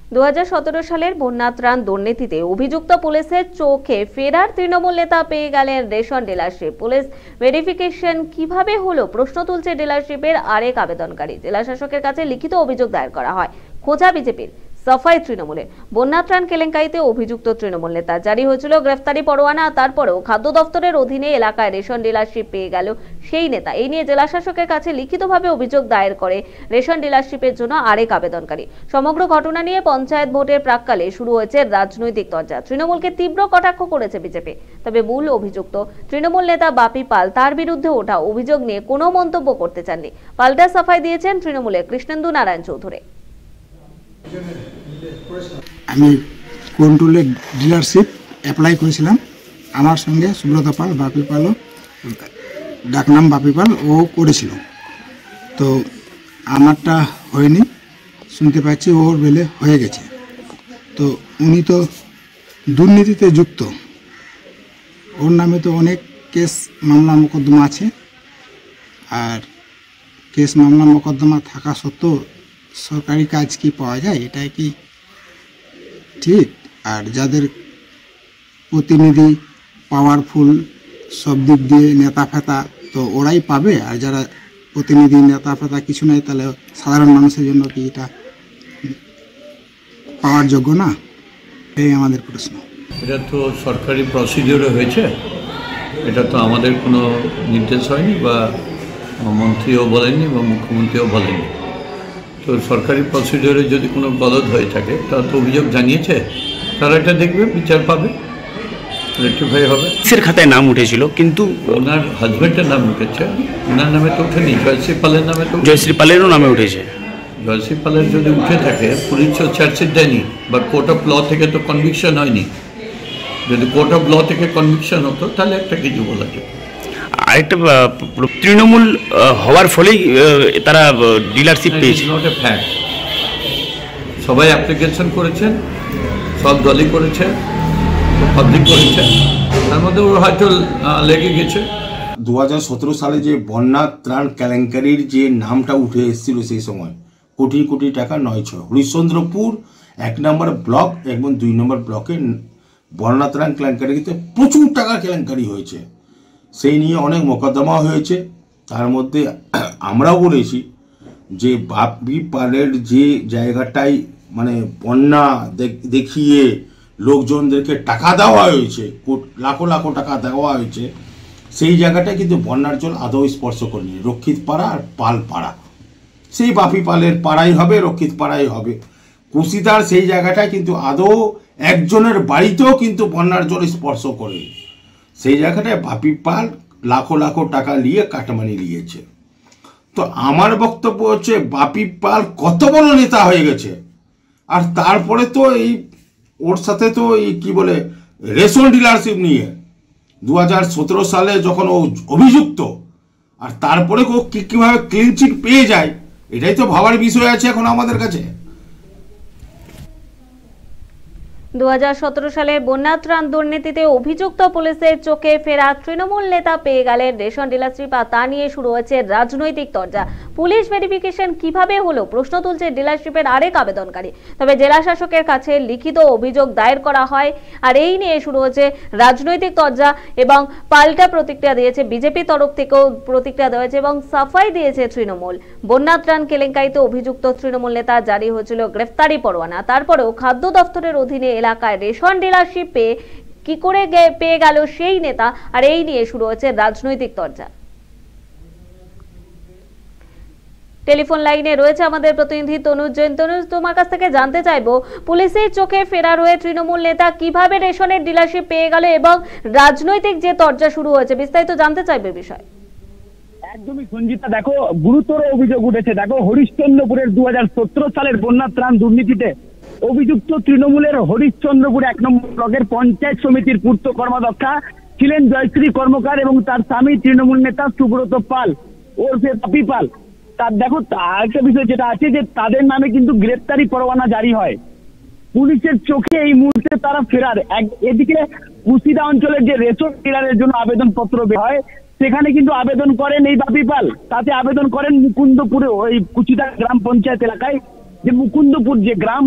2017 সালের বন্যা ত্রাণ দুর্নীতিতে অভিযুক্ত পুলিশের চোখে ফেরার তৃণমূল নেতা পেয়ে গেলেন রেশন ডিলারশিপ। পুলিশ ভেরিফিকেশন কিভাবে হলো প্রশ্ন তুলছে ডিলারশিপের আরেক আবেদনকারী। জেলা শাসকের কাছে লিখিত অভিযোগ দায়ের করা হয়। খোঁজা বিজেপির, সাফাই তৃণমূলের। বন্যা ত্রাণ কেলেঙ্কারিতে অভিযুক্ত তৃণমূল নেতা, জারি হয়েছিল গ্রেফতারি পরোয়ানা। তারপরেও খাদ্য দপ্তরের অধীনে এলাকায় রেশন ডিলারশিপ পেয়ে গেল সেই নেতা। এই নিয়ে জেলা শাসকের কাছে লিখিতভাবে অভিযোগ দায়ের করে রেশন ডিলারশিপের জন্য আরেক আবেদনকারী। সমগ্র ঘটনা নিয়ে পঞ্চায়েত ভোটের প্রাক্কালে শুরু হয়েছে রাজনৈতিক তরজা। তৃণমূলকে তীব্র কটাক্ষ করেছে বিজেপি। তবে মূল অভিযুক্ত তৃণমূল নেতা বাপি পাল তার বিরুদ্ধে ওঠা অভিযোগ নিয়ে কোনো মন্তব্য করতে চাননি। পাল্টা সাফাই দিয়েছেন তৃণমূলের কৃষ্ণেন্দু নারায়ণ চৌধুরী। আমি কন্ট্রোলে ডিলারশিপ অ্যাপ্লাই করেছিলাম। আমার সঙ্গে সুব্রত পাল, বাপি পালও, ডাকনাম বাপি পাল, ও করেছিল। তো আমারটা হয়নি, শুনতে পাচ্ছি ওর বেলে হয়ে গেছে। তো উনি তো দুর্নীতিতে যুক্ত, ওর নামে তো অনেক কেস মামলা মোকদ্দমা আছে। আর কেস মামলা মোকদ্দমা থাকা সত্ত্বেও সরকারি কাজ কি পাওয়া যায়? এটাই কি ঠিক? আর যাদের প্রতিনিধি পাওয়ারফুল সব দিক দিয়ে নেতা ফেতা, তো ওরাই পাবে। আর যারা প্রতিনিধি নেতা ফেতা কিছু নাই, তাহলে সাধারণ মানুষের জন্য কি এটা পাওয়ার যোগ্য না? এই আমাদের প্রশ্ন। এটা তো সরকারি প্রসিডিওরে হয়েছে, এটা তো আমাদের কোনো নির্দেশ হয়নি, বা মন্ত্রীও বলেননি বা মুখ্যমন্ত্রীও বলেননি। তো সরকারি প্রসিডিওরে যদি কোনো গলদ হয়ে থাকে, তারা তো অভিযোগ জানিয়েছে, তারা এটা দেখবে, বিচার পাবে, রেক্টিফাই হবে। কিসের খাতায় নাম উঠেছিল? কিন্তু ওনার হাজব্যান্ডের নাম উঠেছে, ওনার নামে তো উঠেনি। জয়শ্রী পালের নামে তো, জয়শ্রী পালেরও নামে উঠেছে। জয়শ্রী পালের যদি উঠে থাকে, পুলিশ চার্জশিট দেয়নি, বা কোর্ট অফ ল থেকে তো কনভিকশন হয়নি। যদি কোর্ট অফ ল থেকে কনভিকশন হতো, তাহলে একটা কিছু বলা যেত। আরেকটা, তৃণমূল হওয়ার ফলেই তারা ডিলারশিপ পেয়েছে। Not a fact. সবাই অ্যাপ্লিকেশন করেছেন, সব দলই করেছে, পাবলিক করেছে, তার মধ্যে ওর হয়তো লেগে গেছে। 2017 সালে যে বন্যা ত্রাণ কেলেঙ্কারির যে নামটা উঠে এসেছিল, সেই সময় কোটি কোটি টাকা 9-6 হরিশ্চন্দ্রপুর 1 নম্বর ব্লক এবং 2 নম্বর ব্লকে বন্যা ত্রাণ কেলেঙ্কারিতে প্রচুর টাকা কেলেঙ্কারি হয়েছে। সেই নিয়ে অনেক মোকদ্দমা হয়েছে। তার মধ্যে আমরাও বলেছি যে বাপি পালের যে জায়গাটায় মানে বন্যা দেখিয়ে লোকজনদেরকে টাকা দেওয়া হয়েছে, লাখো লাখো টাকা দেওয়া হয়েছে, সেই জায়গাটায় কিন্তু বন্যার জল আদৌ স্পর্শ করেনি। রক্ষিত পাড়া আর পাল পাড়া, সেই বাপি পালের পাড়াই হবে, রক্ষিত পাড়াই হবে। কুশিদার সেই জায়গাটায় কিন্তু আদৌ একজনের বাড়িতেও কিন্তু বন্যার জল স্পর্শ করে। সেই জায়গাটায় বাপি পাল লাখো লাখো টাকা নিয়ে কাটমানি নিয়েছে। তো আমার বক্তব্য হচ্ছে, বাপি পাল কত বড় নেতা হয়ে গেছে, আর তারপরে তো এই ওর সাথে তো এই কি বলে রেশন ডিলারশিপ নিয়ে 2017 সালে যখন ও অভিযুক্ত, আর তারপরে ও কীভাবে ক্লিন চিট পেয়ে যায়, এটাই তো ভাবার বিষয় আছে এখন আমাদের কাছে। 2017 সালের বন্যা ত্রাণ দুর্নীতিতে অভিযুক্ত পুলিশের চোখে ফেরা তৃণমূল নেতা পেয়ে গেলেন রেশন ডিলারশিপ। তা নিয়ে শুরু হয়েছে রাজনৈতিক তরজা। পুলিশ ভেরিফিকেশন কিভাবে হলো প্রশ্ন তুলছে ডিলারশিপের আরেক আবেদনকারী। তবে জেলা শাসকের কাছে লিখিত অভিযোগ দায়ের করা হয়। আর এই নিয়ে শুরু হচ্ছে রাজনৈতিক তরজা, এবং পাল্টা প্রতিক্রিয়া দিয়েছে বিজেপি তরফ থেকেও প্রতিক্রিয়া দেওয়া হয়েছে, এবং সাফাই দিয়েছে তৃণমূল। বন্যা ত্রাণ কেলেঙ্কারিতে অভিযুক্ত তৃণমূল নেতা, জারি হয়েছিল গ্রেফতারি পরোয়ানা। তারপরেও খাদ্য দপ্তরের অধীনে এলাকায় রেশন ডিলারশিপ কি করে পেয়ে গেল সেই নেতা। আর এই নিয়ে শুরু হচ্ছে রাজনৈতিক তরজা। টেলিফোন লাইনে রয়েছে আমাদের প্রতিনিধি তনুজ জৈন। তনুজ, তোমার কাছ থেকে জানতে চাইবো, পুলিশের চোখে ফেরার হয়ে তৃণমূল নেতা কিভাবে রেশনের ডিলারশিপ পেয়ে গেল, এবং রাজনৈতিক যে তরজা শুরু হয়েছে, বিস্তারিত জানতে চাইবে বিষয়। একদমই সঞ্জিতা, দেখো গুরুতর অভিযোগ উঠেছে। দেখো, হরিশ্চন্দ্রপুরের 2017 সালের বন্যা ত্রাণ দুর্নীতিতে অভিযুক্ত তৃণমূলের হরিশ্চন্দ্রপুর 1 নম্বর ব্লকের পঞ্চায়েত সমিতির পূর্ত কর্মাধ্যক্ষা ছিলেন জয়শ্রী কর্মকার, এবং তার স্বামী তৃণমূল নেতা সুব্রত পাল ওরফে বাপি পাল। তার দেখো, একটা বিষয় যেটা আছে যে তাদের নামে কিন্তু গ্রেফতারি পরোয়ানা জারি হয়। পুলিশের চোখে এই মুহূর্তে তারা ফেরার। এদিকে কুশিদা অঞ্চলের যে রেশন ডিলারের জন্য আবেদনপত্র বের হয়, সেখানে কিন্তু আবেদন করেন এই বাপি পাল, তাতে আবেদন করেন মুকুন্দপুরে, ওই কুশিদা গ্রাম পঞ্চায়েত এলাকায় যে মুকুন্দপুর যে গ্রাম,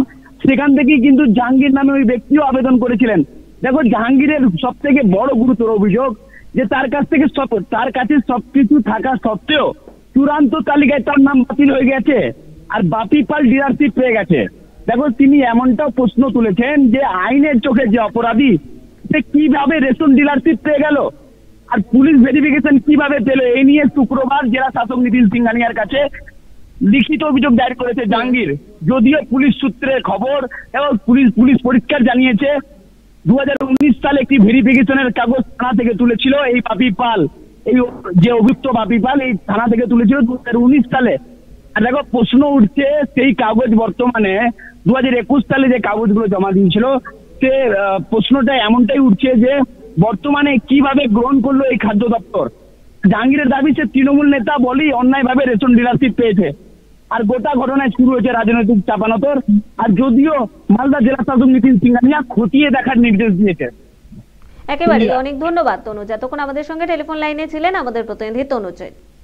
সেখান থেকেই কিন্তু জাহাঙ্গীর নামে ওই ব্যক্তিও আবেদন করেছিলেন। দেখো, জাহাঙ্গীরের সব থেকে বড় গুরুতর অভিযোগ যে তার কাছে সবকিছু থাকা সত্ত্বেও চূড়ান্ত তালিকায় তার নাম বাতিল হয়ে গেছে আর বাপি পাল ডিলারশিপ পেয়ে গেছে। দেখো, তিনি এমনটাও প্রশ্ন তুলেছেন যে আইনের চোখে যে অপরাধী সে কিভাবে রেশন ডিলারশিপ পেয়ে গেল আর পুলিশ ভেরিফিকেশন কিভাবে পেল। এই নিয়ে শুক্রবার জেলা শাসক নীতিন সিংহানিয়ার কাছে লিখিত অভিযোগ দায়ের করেছে জাহাঙ্গীর। যদিও পুলিশ সূত্রে খবর এবং পুলিশ পরিষ্কার জানিয়েছে 2019 সালে একটি ভেরিফিকেশনের কাগজ থানা থেকে তুলেছিল এই বাপি পাল, এই যে অভিযুক্ত বাপি পাল এই থানা থেকে তুলেছিল 2019 সালে। আর দেখো, প্রশ্ন উঠছে সেই কাগজ বর্তমানে 2021 সালে যে কাগজগুলো জমা দিয়েছিল সে প্রশ্নটা এমনটাই উঠছে যে বর্তমানে কিভাবে গ্রহণ করলো এই খাদ্য দপ্তর। জাহাঙ্গীরের দাবি সে তৃণমূল নেতা বলেই অন্যায়ভাবে রেশন ডিলারশিপ পেয়েছে। আর গোটা ঘটনায় শুরু হয়েছে রাজনৈতিক চাপানোতর। আর যদিও মালদা জেলা শাসক নীতিন সিংহানিয়া খতিয়ে দেখার নির্দেশ দিয়েছে। একেবারে অনেক ধন্যবাদ তনুজ, এতক্ষণ আমাদের সঙ্গে টেলিফোন লাইনে ছিলেন আমাদের প্রতিনিধি তনুজ।